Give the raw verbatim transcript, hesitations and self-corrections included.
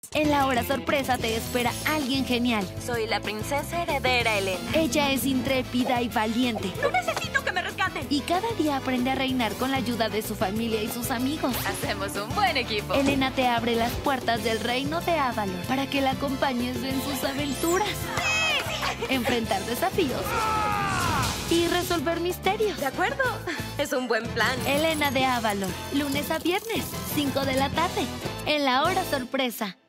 En la hora sorpresa te espera alguien genial. Soy la princesa heredera Elena. Ella es intrépida y valiente. ¡No necesito que me rescaten! Y cada día aprende a reinar con la ayuda de su familia y sus amigos. Hacemos un buen equipo. Elena te abre las puertas del reino de Avalor para que la acompañes en sus aventuras. ¡Sí! Enfrentar desafíos y resolver misterios. De acuerdo. Es un buen plan. Elena de Avalor, lunes a viernes, cinco de la tarde, en la hora sorpresa.